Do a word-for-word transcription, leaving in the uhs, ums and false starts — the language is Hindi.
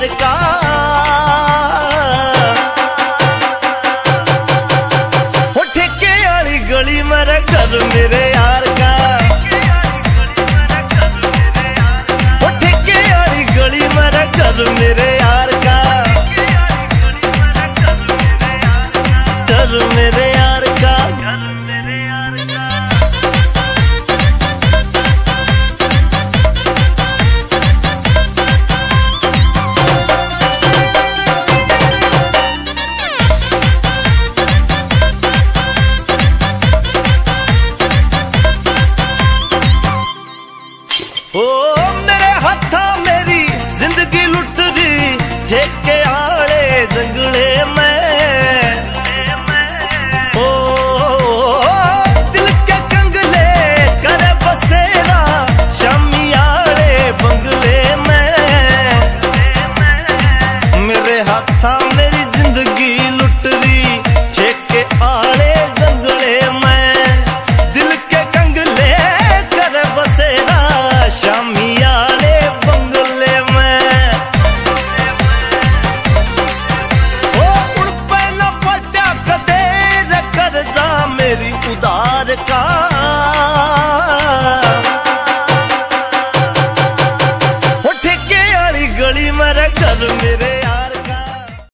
यार का। वो ठेके वाली गली मेरे घर मेरे यार का। वो ठेके वाली गली मेरे घर मेरे यार का। घर मेरे यार का। घर मेरे यार का। ओ मेरे हथा मेरी जिंदगी लुट दी ठेके आले जंगले में। ओ दिल के कंगले करे बसेरा शामी आले बंगले में। मेरे हथा मेरी जिंदगी लुट दी ठेके आले जंगले में। दिल के कंगले करे बसेरा शामी आले बंगले में। ओ उन पे न पड़ा कदे कर्जा मेरी उधार का। वो ठेके वाली गली मेरे घर मेरे